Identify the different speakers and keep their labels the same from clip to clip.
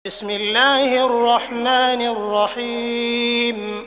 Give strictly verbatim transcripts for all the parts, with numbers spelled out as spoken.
Speaker 1: بسم الله الرحمن الرحيم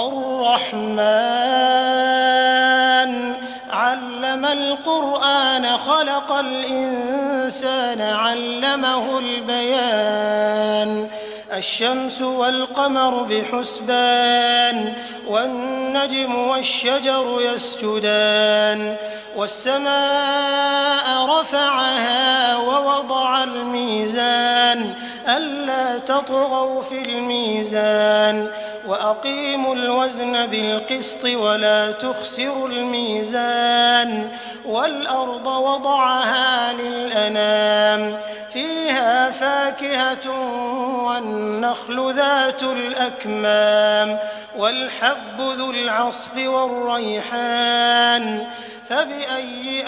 Speaker 1: الرحمن علم القرآن خلق الإنسان علمه البيان الشمس والقمر بحسبان والنجم والشجر يسجدان والسماء رفعها ووضع الميزان ألا تطغوا في الميزان وأقيموا الوزن بالقسط ولا تخسروا الميزان والأرض وضعها للأنام فيها فاكهة والنخل ذات الأكمام والحب ذو العصف والريحان فبأي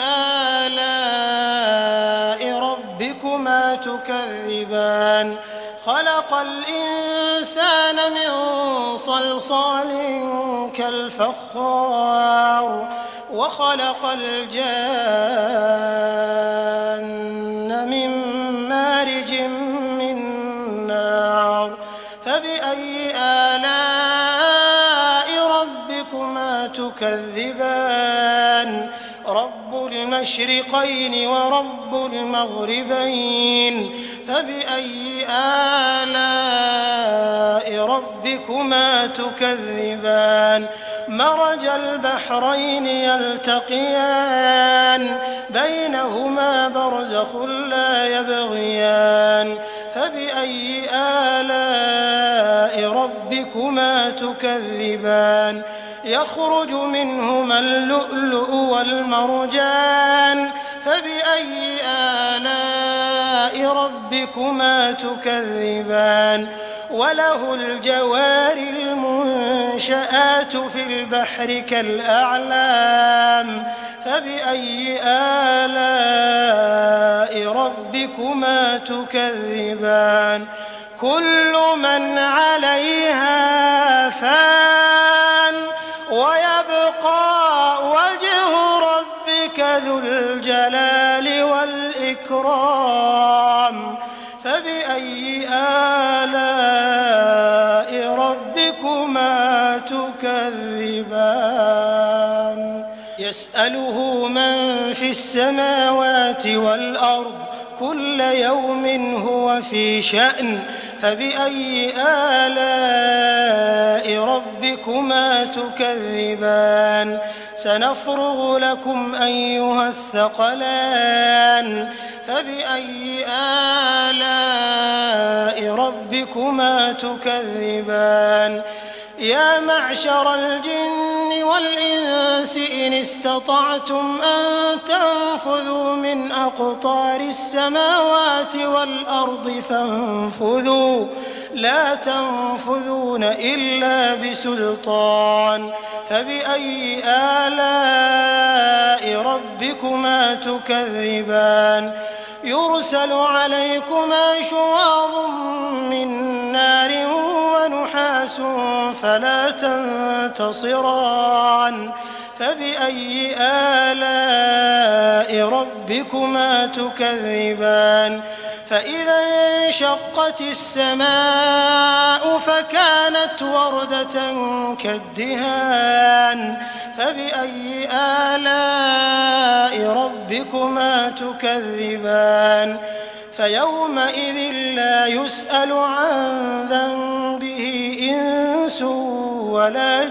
Speaker 1: آلاء ربكما تكذبان خلق الإنسان من صلصال كالفخار وخلق الجان من مارج من نار فبأي آلاء ربكما تكذبان رب المشرقين ورب المغربين فبأي آلاء ربكما تكذبان مرج البحرين يلتقيان بينهما برزخ لا يبغيان فبأي آلاء ربكما تكذبان يخرج منهما اللؤلؤ والمرجان فبأي آلاء ربكما تكذبان وله الجوار المنشآت في البحر كالأعلام فبأي آلاء ربكما تكذبان كل من عليها فان ويبقى وجه ربك ذو الجلال والإكرام فبأي آلاء ربكما تكذبان يسأله من في السماوات والأرض كل يوم هو في شأن فبأي آلاء ربكما تكذبان سنفرغ لكم أيها الثقلان فبأي آلاء ربكما تكذبان يا معشر الجن والإنس إن استطعتم أن تنفذوا من أقطار السماوات والأرض فانفذوا لا تنفذون إلا بسلطان فبأي آلاء ربكما تكذبان يرسل عليكما شواظ من نار ونحاس فلا تنتصران فبأي آلاء ربكما تكذبان فإذا انشقت السماء فكانت وردة كالدهان فبأي آلاء ربكما تكذبان فيومئذ لا يسأل عن ذنبه إنس ولا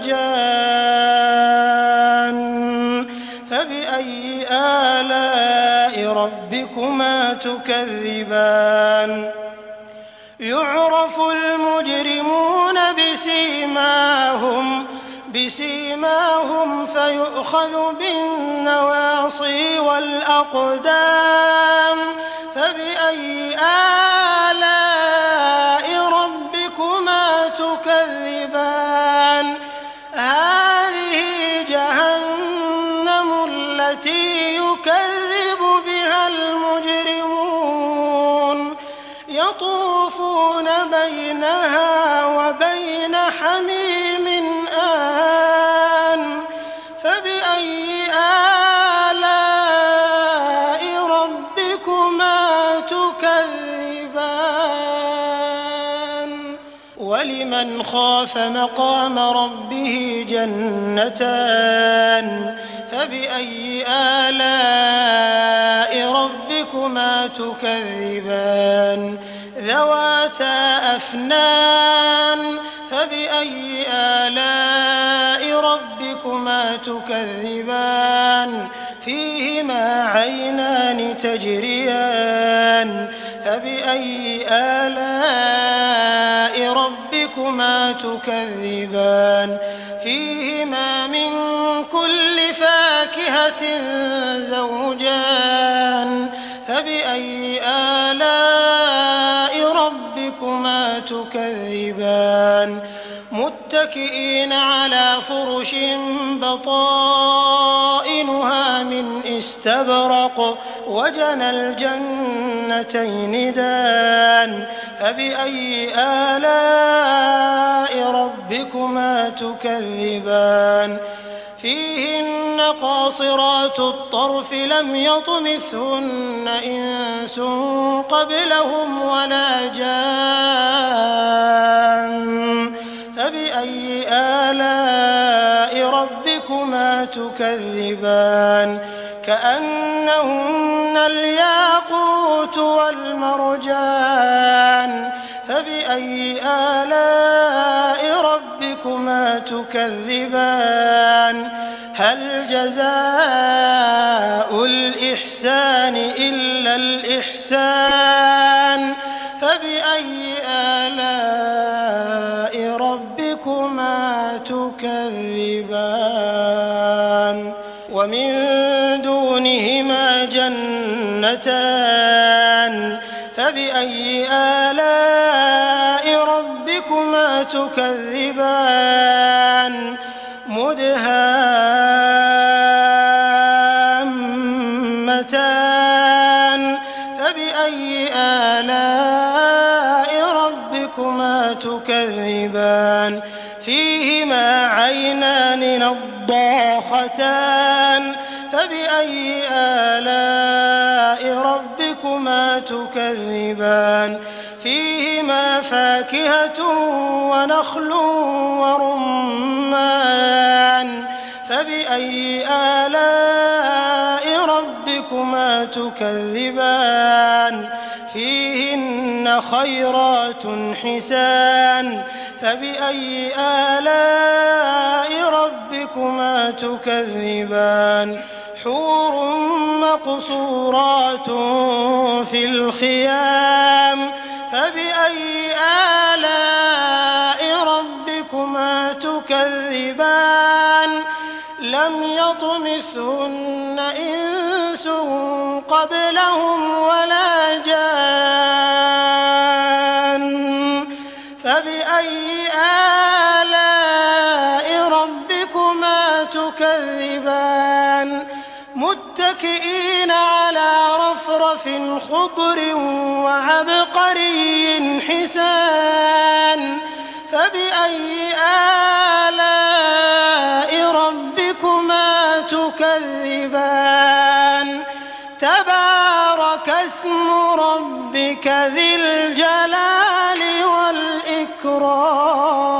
Speaker 1: جان فبأي آلاء ربكما تكذبان يعرف المجرمون بسيماهم بسيماهم فيؤخذ بالنواصي والأقدام فبأي آلاء ربكما تكذبان هذه جهنم التي يكذب بها المجرمون يطوفون بينها وبين حميم آن فبأي آلاء ربكما تكذبان ولمن خاف مقام ربه جنتان فبأي آلاء ربكما تكذبان ذواتا أفنان فبأي آلاء ربكما تكذبان فيهما عينان تجريان فبأي آلاء ربكما تكذبان فيهما من كل فاكهة زوجان فبأي آلاء ربكما تكذبان متكئين على فرش بطائنها من استبرق وجنى الجنتين دان فبأي آلاء ربكما تكذبان فيهن قاصرات الطرف لم يطمثهن إنس قبلهم ولا جان فبأي آلاء ربكما تكذبان كأنهن الياقوت والمرجان فبأي آلاء ربكما تكذبان هل جزاء الإحسان إلا الإحسان فبأي آلاء ربكما تكذبان ومن دونهما جنتان فبأي آلاء ربكما تكذبان مدهامتان فبأي آلاء ربكما تكذبان فيهما عينان نضاختان فبأي آلاء ربكما تكذبان فيهما فاكهة ونخل ورمان فبأي آلاء ربكما تكذبان فيهن خيرات حسان فبأي آلاء ربكما تكذبان حور مقصورات في الخيام فبأي آلاء ربكما تكذبان لم يطمثهن إنس قبلهم ولا جان فبأي آلاء ربكما تكذبان متكئين على رفرف خضر وعبقري حسان فبأي آلاء ربكما تكذبان تبارك اسم ربك ذي الجلال والإكرام